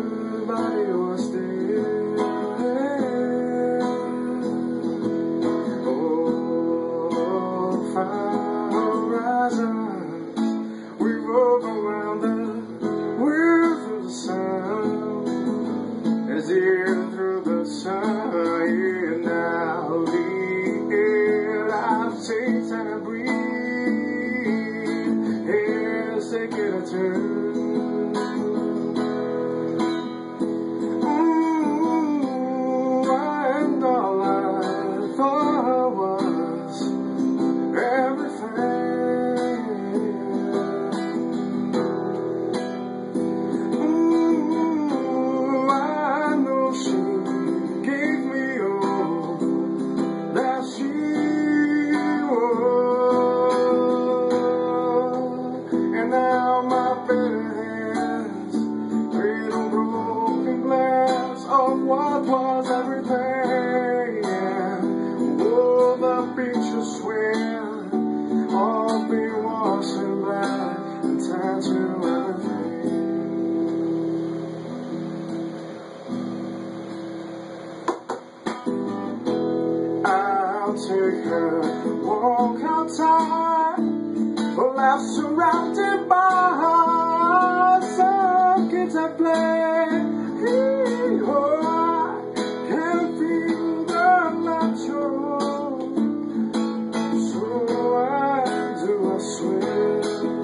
everybody was there. Oh, far horizons, we rove around the wheels of the sun, as the air through the sun, yeah, now the air I've tasted and I breathe, is taking a turn. And all I thought was everything. I know she gave me all that she was, and now my bare hands create a broken glass of what was everything. Oh, the picture swear all be washing black and tied to everything. I'll take her walk outside, laughs surrounded by some kids that play. Oh, I can feel the natural, so why do I swear?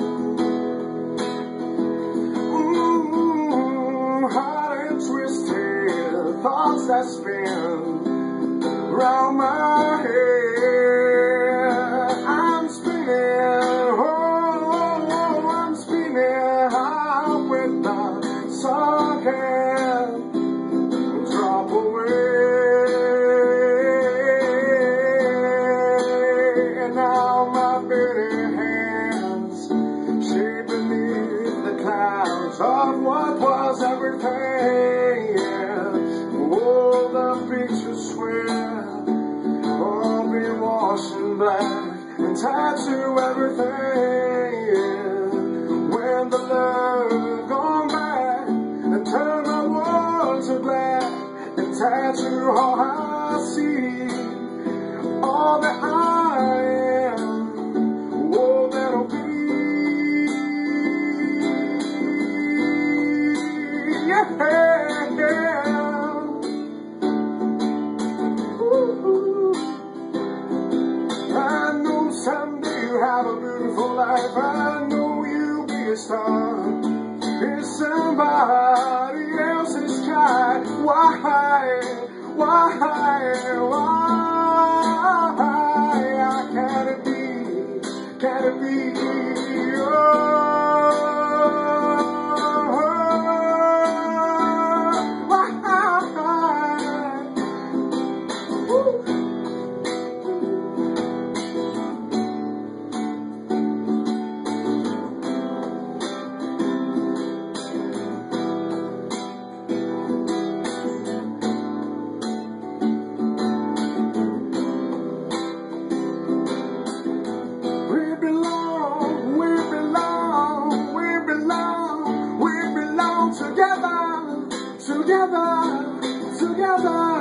Hot and twisted thoughts that spin round my head. I'm spinning, oh, I'm spinning out with the sun can drop away. And now my burning hands shape beneath the clouds of what was everything. Yeah. Oh, the pictures swear all be washing black and tied to everything. Yeah. When the love gone back and turned my world to black and tied to all I see, all that I am, oh, that'll be. Yeah, yeah. I know someday you'll have a beautiful life. I know you'll be a star in somebody else's child. Why? Can it be? Oh, why? Together.